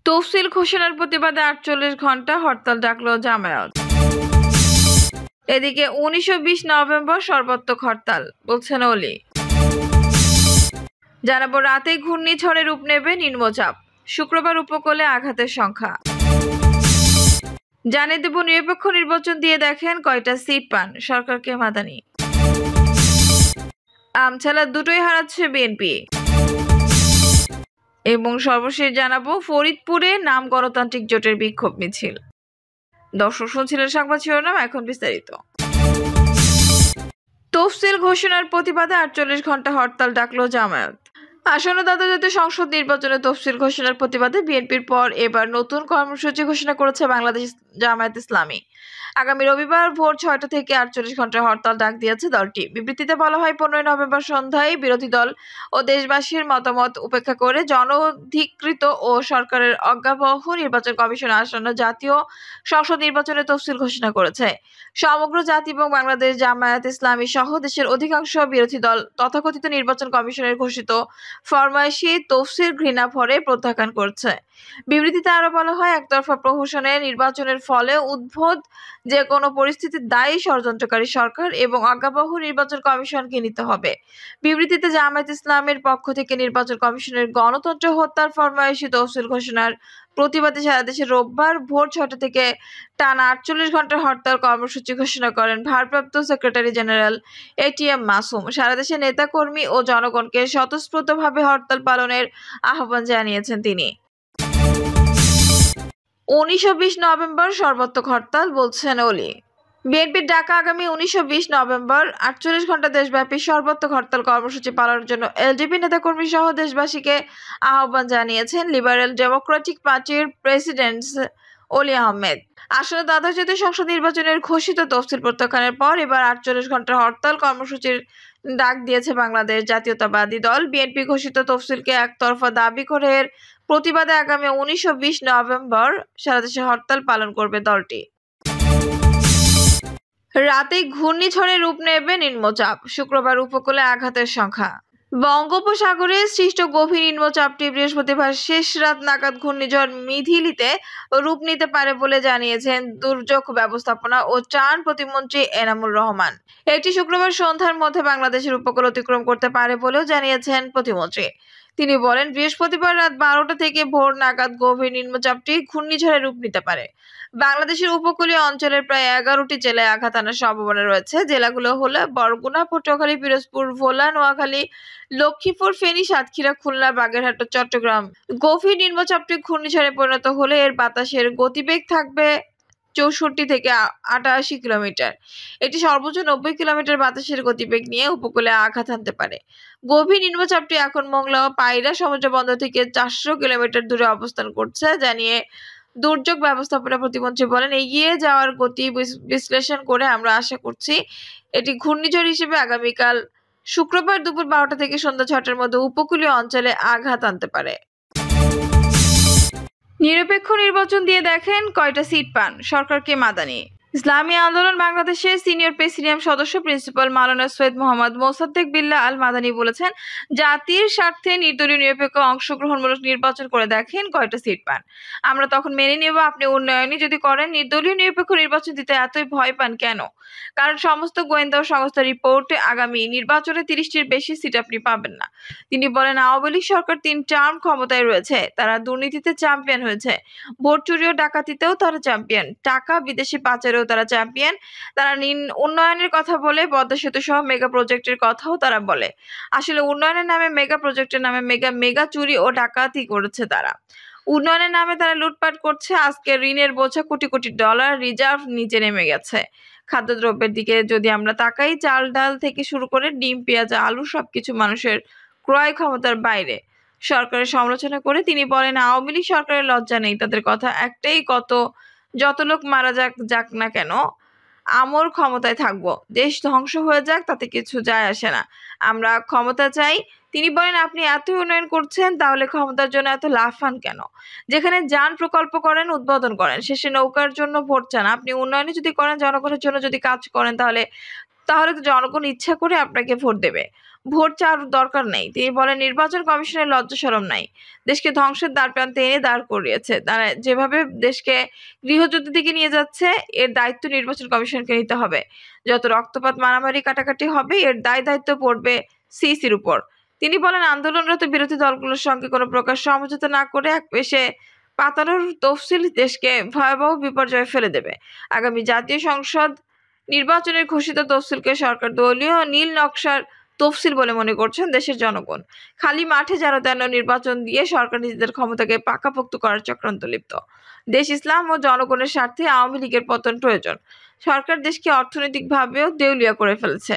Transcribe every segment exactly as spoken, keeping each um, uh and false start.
তফসিল ঘোষণার প্রতিবাদে আটচল্লিশ ঘন্টা হরতাল ডাকল জামায়াত। এদিকে উনিশশো বিশ নভেম্বর সর্বাত্মক হরতাল বলছেন অলি। জানাবো রাতে ঘূর্ণিঝড়ে রূপ নেবে নিম্নচাপ, শুক্রবার উপকূলে আঘাতের সংখ্যা। জানিয়ে দেব নিরপেক্ষ নির্বাচন দিয়ে দেখেন কয়টা সিট পান সরকারকে মাদানি। আমছালা দুটোই হারাচ্ছে বিএনপি। এবং সর্বশেষ জানাবো ফরিদপুরে নাম গণতান্ত্রিক জোটের বিক্ষোভ মিছিল। দর্শক শুনছিলেন সংবাদ শিরোনাম, এখন বিস্তারিত। তফসিল ঘোষণার প্রতিবাদে আটচল্লিশ ঘন্টা হরতাল ডাকলো জামায়াত। আসন্ন দ্বাদশ জাতীয় সংসদ নির্বাচনে তফসিল ঘোষণার প্রতিবাদে বিএনপির পর এবার নতুন কর্মসূচি ঘোষণা করেছে বাংলাদেশ জামায়াত ইসলামী। আগামী রবিবার ভোর ছয়টা থেকে আটচল্লিশ ঘন্টার হরতাল ডাক দিয়েছে দলটি। বিবৃতিতে বলা হয়, পনেরোই নভেম্বর সন্ধ্যায় বিরোধী দল ও দেশবাসীর মতামত উপেক্ষা করে জনধিকৃত ও সরকারের অজ্ঞাবহ নির্বাচন কমিশন আসন্ন জাতীয় সংসদ নির্বাচনে তফসিল ঘোষণা করেছে। সমগ্র জাতি এবং বাংলাদেশ জামায়াত ইসলামী সহ দেশের অধিকাংশ বিরোধী দল তথাকথিত নির্বাচন কমিশনের ঘোষিত ফরমায়েশি তফসিল ঘৃণা ভরে প্রত্যাখ্যান করছে। বিবৃতিতে আরো বলা হয়, একতরফা প্রহসনে নির্বাচনের ফলে উদ্ভূত যে কোনো পরিস্থিতির দায়ী ষড়যন্ত্রকারী সরকার এবং অজ্ঞাবহ নির্বাচন কমিশনকে নিতে হবে। বিবৃতিতে জামায়াত ইসলামের পক্ষ থেকে নির্বাচন কমিশনের গণতন্ত্র হত্যার ফরমায়েশি তফসিল ঘোষণার প্রতিবাদে সারা দেশে রোববার ভোর ছয়টা থেকে টানা আটচল্লিশ ঘন্টার হরতাল কর্মসূচি ঘোষণা করেন ভারপ্রাপ্ত সেক্রেটারি জেনারেল এটিএম মাসুম। সারা দেশের নেতাকর্মী ও জনগণকে স্বতঃস্ফূর্তভাবে হরতাল পালনের আহ্বান জানিয়েছেন তিনি। উনিশশো বিশ নভেম্বর সর্বাত্মক হরতাল বলছেন অলি। বিএনপির ডাকা আগামী উনিশশো বিশ নভেম্বর আটচল্লিশ ঘন্টা দেশব্যাপী সর্বাত্মক হরতাল কর্মসূচি পালনের জন্য এলডিপি নেতাকর্মী সহ দেশবাসীকে আহ্বান জানিয়েছেন লিবারেল ডেমোক্রেটিক পার্টির প্রেসিডেন্ট অলি আহমেদ। আসলে দ্বাদশ জাতীয় সংসদ নির্বাচনের ঘোষিত তফসিল প্রত্যাখ্যানের পর এবার আটচল্লিশ ঘন্টার হরতাল কর্মসূচির ডাক দিয়েছে বাংলাদেশ জাতীয়তাবাদী দল। বিএনপি ঘোষিত তফসিলকে একতরফা দাবি করে এর প্রতিবাদে আগামী উনিশশো বিশ নভেম্বর সারা দেশে হরতাল পালন করবে দলটি। রাতে ঘূর্ণিঝড়ে রূপ নেবে নিম্নচাপ, শুক্রবার উপকূলে আঘাতের সংখ্যা। বঙ্গোপসাগরে সৃষ্ট গভীর নিম্নচাপটি বৃহস্পতিবার শেষ রাত নাগাদ ঘূর্ণিঝড় মিথিলিতে রূপ নিতে পারে বলে জানিয়েছেন দুর্যোগ ব্যবস্থাপনা ও ত্রাণ প্রতিমন্ত্রী এনামুর রহমান। এটি শুক্রবার সন্ধ্যার মধ্যে বাংলাদেশের উপকূল অতিক্রম করতে পারে বলেও জানিয়েছেন প্রতিমন্ত্রী। তিনি বলেন, বৃহস্পতিবার রাত বারোটা থেকে ভোর নাগাদ গভীর নিম্নচাপটি ঘূর্ণিঝড়ে রূপ নিতে পারে। বাংলাদেশের উপকূলীয় অঞ্চলের প্রায় এগারোটি জেলায় আঘাত আনার সম্ভাবনা রয়েছে। জেলাগুলো হলো বরগুনা, পটুয়াখালী, পিরোজপুর, ভোলা, নোয়াখালী, লক্ষ্মীপুর, ফেনী, সাতক্ষীরা, খুলনা, বাগেরহাট ও চট্টগ্রাম। গভীর নিম্নচাপটি ঘূর্ণিঝড়ে পরিণত হলে এর বাতাসের গতিবেগ থাকবে চৌষট্টি থেকে আটাশি কিলোমিটার। এটি সর্বোচ্চ নব্বই কিলোমিটার বাতাসের গতিবেগ নিয়ে উপকূলে আঘাত হানতে পারে। গভীর নিম্নচাপটি এখন মংলা ও পায়রা সমুদ্র বন্দর থেকে চারশো কিলোমিটার দূরে অবস্থান করছে জানিয়ে দুর্যোগ ব্যবস্থাপনা প্রতিমন্ত্রী বলেন, এগিয়ে যাওয়ার গতি বিশ্লেষণ করে আমরা আশা করছি এটি ঘূর্ণিঝড় হিসেবে আগামীকাল শুক্রবার দুপুর বারোটা থেকে সন্ধ্যা ছটার মধ্যে উপকূলীয় অঞ্চলে আঘাত আনতে পারে। নিরপেক্ষ নির্বাচন দিয়ে দেখেন কয়টা সিট পান সরকারকে মাদানি। ইসলামী আন্দোলন বাংলাদেশের সিনিয়র প্রেসিডিয়াম সদস্য প্রিন্সিপাল মাওলানা সৈয়দ মোহাম্মদ মোসাদ্দেক বিল্লাহ আল মাদানি বলেছেন, জাতির স্বার্থে নির্দলীয় নিরপেক্ষ অংশগ্রহণমূলক নির্বাচন করে দেখেন কয়টা সিট পান। আমরা তখন মেনে নেব আপনি উন্নয়নই যদি করেন। নির্দলীয় নিরপেক্ষ নির্বাচন দিতে এতই ভয় পান কেন? কারণ সমস্ত গোয়েন্দা ও সংস্থার রিপোর্টে আগামী নির্বাচনে তিরিশটির বেশি সিট আপনি পাবেন না। তিনি বলেন, আওয়ামী লীগ সরকার তিন টার্ম ক্ষমতায় রয়েছে, তারা দুর্নীতিতে চ্যাম্পিয়ন হয়েছে, ভোট চুরি ও ডাকাতিতেও তারা চ্যাম্পিয়ন, টাকা বিদেশি পাচারেও তারা চ্যাম্পিয়ন। তারা উন্নয়নের কথা বলে, পদ্মা সেতু সহ মেগা প্রজেক্টের কথাও তারা বলে। আসলে উন্নয়নের নামে মেগা প্রজেক্টের নামে মেগা মেগা চুরি ও ডাকাতি করেছে তারা। উন্নয়নের নামে তারা লুটপাট করছে। আজকে ঋণের বোঝা কোটি কোটি ডলার রিজার্ভ নিচে নেমে গেছে। খাদ্যদ্রব্যের দিকে যদি আমরা তাকাই, চাল ডাল থেকে শুরু করে ডিম, পেঁয়াজ, আলু সবকিছু মানুষের ক্রয় ক্ষমতার বাইরে। সরকারের সমালোচনা করে তিনি বলেন, আওয়ামী লীগ সরকারের লজ্জা নেই। তাদের কথা একটাই, কত যত লোক মারা যাক যাক না কেন, আমর ক্ষমতায় থাকবো, দেশ ধ্বংস হয়ে যাক তাতে কিছু যায় আসে না, আমরা ক্ষমতা চাই। তিনি বলেন, আপনি এত উন্নয়ন করছেন, তাহলে ক্ষমতার জন্য এত লাফান কেন? যেখানে যান প্রকল্প করেন, উদ্বোধন করেন, শেষে নৌকার জন্য ভোট চান। আপনি উন্নয়নে যদি করেন, জনগণের জন্য যদি কাজ করেন, তাহলে তাহলে তো জনগণ ইচ্ছা করে আপনাকে ভোট দেবে। ভোট চাওয়ার দরকার নেই। তিনি বলেন, নির্বাচন কমিশনের লজ্জা শরম নাই, দেশকে ধ্বংসের দ্বার প্রান্তে এনে দাঁড় করিয়েছে। তারা যেভাবে দেশকে গৃহযুদ্ধের দিকে নিয়ে যাচ্ছে, এর দায়িত্ব নির্বাচন কমিশনকে নিতে হবে। যত রক্তপাত, মারামারি, কাটাকাটি হবে, এর দায় দায়িত্ব পড়বে সিইসির উপর। তিনি বলেন, আন্দোলনরত বিরোধী দলগুলোর সঙ্গে কোনো প্রকার সমঝোতা না করে এক পেশে পাতানোর তফসিল দেশকে ভয়াবহ বিপর্যয়ে ফেলে দেবে। আগামী জাতীয় সংসদ নির্বাচনের ঘোষিত তফসিলকে সরকার দলীয় নীল নকশার তফসিল বলে মনে করছেন দেশের জনগণ। খালি মাঠে যেন তেন নির্বাচন দিয়ে সরকার নিজেদের ক্ষমতাকে পাকাপোক্ত করার চক্রান্ত লিপ্ত। দেশ, ইসলাম ও জনগণের স্বার্থে আওয়ামী লীগের পতন প্রয়োজন। সরকার দেশকে অর্থনৈতিকভাবেও দেউলিয়া করে ফেলেছে।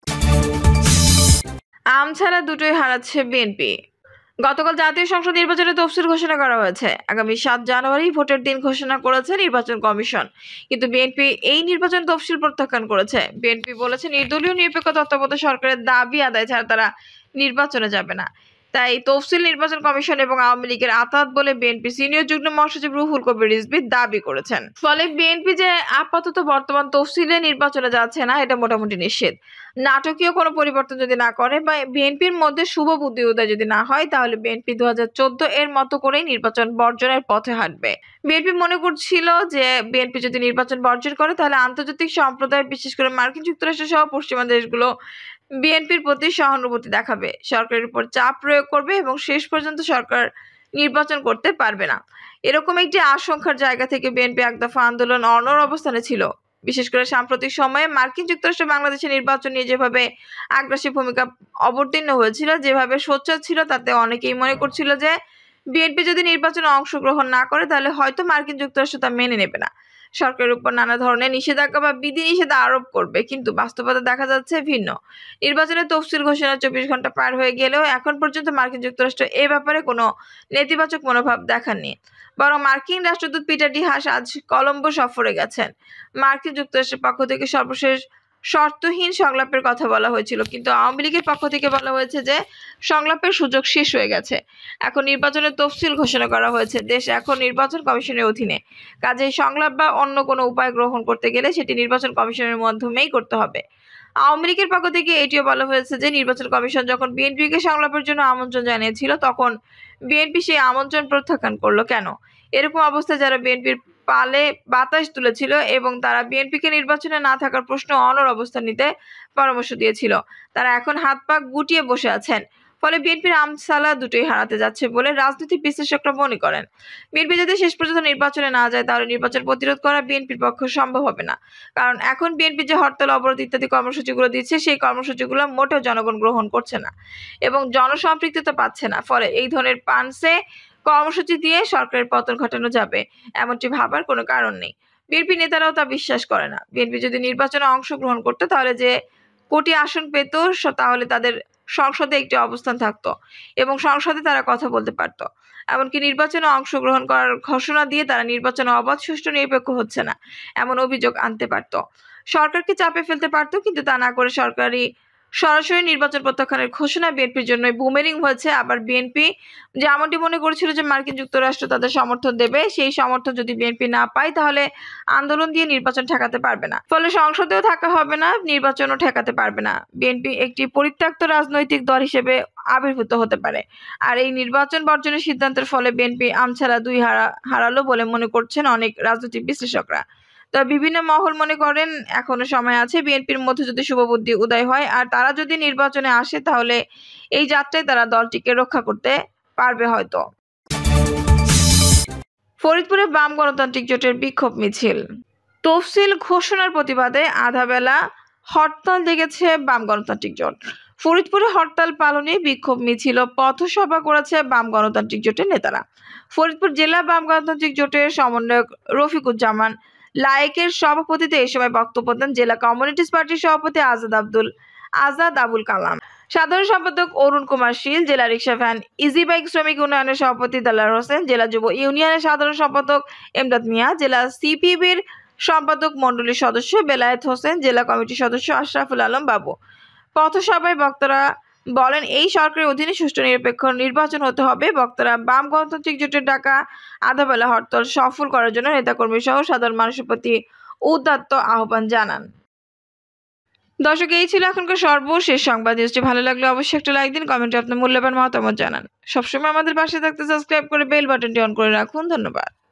আম ছাড়া দুটোই হারাচ্ছে বিএনপি। গতকাল জাতীয় সংসদ নির্বাচনের তফসিল ঘোষণা করা হয়েছে। আগামী সাত জানুয়ারি ভোটের দিন ঘোষণা করেছে নির্বাচন কমিশন, কিন্তু বিএনপি এই নির্বাচন তফসিল প্রত্যাখ্যান করেছে। বিএনপি বলেছে, নির্দলীয় নিরপেক্ষ তত্ত্বাবধায়ক সরকারের দাবি আদায় ছাড়া তারা নির্বাচনে যাবে না। তাই তফসিল নির্বাচন কমিশন এবং আওয়ামী লীগের আতাত বলে বিএনপি সিনিয়র যুগ্ম মহাসচিব রুহুল কবির রিজভী দাবি করেছেন। ফলে বিএনপি যে আপাতত বর্তমান তফসিলে নির্বাচনে যাচ্ছে না, এটা মোটামুটি নিশ্চিত। নাটকীয় কোনো পরিবর্তন যদি না করে বা বিএনপির মধ্যে শুভ বুদ্ধি উদয় যদি না হয়, তাহলে বিএনপি দু হাজার চোদ্দ এর মতো করেই নির্বাচন বর্জনের পথে হাঁটবে। বিএনপি মনে করছিল যে বিএনপি যদি নির্বাচন বর্জন করে, তাহলে আন্তর্জাতিক সম্প্রদায়, বিশেষ করে মার্কিন যুক্তরাষ্ট্র সহ পশ্চিমা দেশগুলো বিএনপির প্রতি সহানুভূতি দেখাবে, সরকারের উপর চাপ প্রয়োগ করবে এবং শেষ পর্যন্ত সরকার নির্বাচন করতে পারবে না। এরকম একটি আশঙ্কার জায়গা থেকে বিএনপি এক দফা আন্দোলন অনড় অবস্থানে ছিল। বিশেষ করে সাম্প্রতিক সময়ে মার্কিন যুক্তরাষ্ট্র বাংলাদেশের নির্বাচন নিয়ে যেভাবে আগ্রাসী ভূমিকা অবতীর্ণ হয়েছিল, যেভাবে সোচ্চার ছিল, তাতে অনেকেই মনে করছিল যে বিএনপি যদি নির্বাচনে অংশগ্রহণ না করে, তাহলে হয়তো মার্কিন যুক্তরাষ্ট্র তা মেনে নেবে না, সরকারের উপর নানা ধরনের নিষেধাজ্ঞা বা বিধিনিষেধ আরোপ করবে। কিন্তু বাস্তবতা দেখা যাচ্ছে ভিন্ন। নির্বাচনের তফসিল ঘোষণার চব্বিশ ঘন্টা পার হয়ে গেলেও এখন পর্যন্ত মার্কিন যুক্তরাষ্ট্র এ ব্যাপারে কোনো নেতিবাচক মনোভাব দেখাননি। বরং মার্কিন রাষ্ট্রদূত পিটার ডি হাস আজ কলম্বো সফরে গেছেন। মার্কিন যুক্তরাষ্ট্রের পক্ষ থেকে সর্বশেষ শর্তহীন সংলাপের কথা বলা হয়েছিল, কিন্তু আওয়ামী লীগের পক্ষ থেকে বলা হয়েছে যে সংলাপের সুযোগ শেষ হয়ে গেছে। এখন নির্বাচনের তফসিল ঘোষণা করা হয়েছে, দেশ এখন নির্বাচন কমিশনের অধীনে। কাজেই সংলাপ বা অন্য কোনো উপায় গ্রহণ করতে গেলে সেটি নির্বাচন কমিশনের মাধ্যমেই করতে হবে। আওয়ামী লীগের পক্ষ থেকে এটিও বলা হয়েছে যে নির্বাচন কমিশন যখন বিএনপিকে সংলাপের জন্য আমন্ত্রণ জানিয়েছিল, তখন বিএনপি সেই আমন্ত্রণ প্রত্যাখ্যান করলো কেন? এরকম অবস্থায় যারা বিএনপির পালে বাতাস তুলেছিল এবং তারা বিএনপিকে নির্বাচনে না থাকার প্রশ্ন অনড় অবস্থান নিতে পরামর্শ দিয়েছিল, তারা এখন হাত পা গুটিয়ে বসে আছেন। ফলে বিএনপির আমসালা দুটোই হারাতে যাচ্ছে বলে রাজনৈতিক বিশ্লেষকরা মনে করেন। বিএনপি যদি শেষ পর্যন্ত নির্বাচনে না যায়, তাহলে নির্বাচন প্রতিরোধ করা বিএনপির পক্ষে সম্ভব হবে না। কারণ এখন বিএনপি যে হরতাল, অবরোধ ইত্যাদি কর্মসূচিগুলো দিচ্ছে, সেই কর্মসূচিগুলো মোটেও জনগণ গ্রহণ করছে না এবং জনসম্পৃক্ততা পাচ্ছে না। ফলে এই ধরনের পানসে কর্মসূচি দিয়ে সরকারের পতন ঘটানো যাবে, এমনটি ভাবার কোনো কারণ নেই। বিএনপি নেতারাও তা বিশ্বাস করে না। বিএনপি যদি নির্বাচনে অংশগ্রহণ করতো, তাহলে যে কোটি আসন পেত, তাহলে তাদের সংসদে একটি অবস্থান থাকতো এবং সংসদে তারা কথা বলতে পারত। এমনকি নির্বাচনে অংশগ্রহণ করার ঘোষণা দিয়ে তারা নির্বাচনে অবাধ, সুষ্ঠু, নিরপেক্ষ হচ্ছে না এমন অভিযোগ আনতে পারত, সরকারকে চাপে ফেলতে পারত। কিন্তু তা না করে সরকারি সরাসরি নির্বাচন প্রত্যাখ্যানের ঘোষণা বিএনপির জন্য বুমেরিং হয়েছে। আবার বিএনপি যেমনটি মনে করেছিল যে মার্কিন যুক্তরাষ্ট্র তাদের সমর্থন দেবে, সেই সমর্থন যদি বিএনপি না পায়, তাহলে আন্দোলন দিয়ে নির্বাচন ঠেকাতে পারবে না। ফলে সংসদেও থাকা হবে না, নির্বাচনও ঠেকাতে পারবে না। বিএনপি একটি পরিত্যক্ত রাজনৈতিক দল হিসেবে আবির্ভূত হতে পারে। আর এই নির্বাচন বর্জনের সিদ্ধান্তের ফলে বিএনপি আমছাড়া দুই হারা হারালো বলে মনে করছেন অনেক রাজনৈতিক বিশ্লেষকরা। তবে বিভিন্ন মহল মনে করেন এখনো সময় আছে। বিএনপির মধ্যে যদি শুভবুদ্ধি উদয় হয় আর তারা যদি নির্বাচনে আসে, তাহলে এই যাত্রায় তারা দলটিকে রক্ষা করতে পারবে হয়তো। ফরিদপুরে বাম গণতান্ত্রিক জোটের বিক্ষোভ মিছিল। তফসিল ঘোষণার প্রতিবাদে আধা বেলা হরতাল ডেকেছে বাম গণতান্ত্রিক জোট। ফরিদপুরে হরতাল পালনে বিক্ষোভ মিছিল ও পথসভা করেছে বাম গণতান্ত্রিক জোটের নেতারা। ফরিদপুর জেলা বাম গণতান্ত্রিক জোটের সমন্বয়ক রফিকুজ্জামান লায়েকের সভাপতিতে এই সময় বক্তব্য দেন জেলা কমিউনিস্ট পার্টির সভাপতি আজাদ আব্দুল আজাদ আবুল কালাম, সাধারণ সম্পাদক অরুণ কুমার শীল, জেলা রিক্সা ভ্যান ইজি বাইক শ্রমিক উন্নয়নের সভাপতি দালার হোসেন, জেলা যুব ইউনিয়নের সাধারণ সম্পাদক এমদাদ মিয়া, জেলা সিপিবির সম্পাদক মণ্ডলীর সদস্য বেলায়েত হোসেন, জেলা কমিটির সদস্য আশরাফুল আলম বাবু। পথসভায় বক্তারা বলেন, এই সরকারের অধীনে সুষ্ঠু নিরপেক্ষ নির্বাচন হতে হবে। বক্তারা বাম গণতান্ত্রিক জোটের ডাকা আধাবেলা হরতাল সফল করার জন্য নেতাকর্মী সহ সাধারণ মানুষের প্রতি উদাত্ত আহ্বান জানান। দর্শক, এই ছিল এখনকার সর্বশেষ সংবাদ। নিউজটি ভালো লাগলে অবশ্যই একটা লাইক দিন, কমেন্টে আপনার মূল্যবান মতামত জানান। সবসময় আমাদের পাশে থাকতে সাবস্ক্রাইব করে বেল বাটনটি অন করে রাখুন। ধন্যবাদ।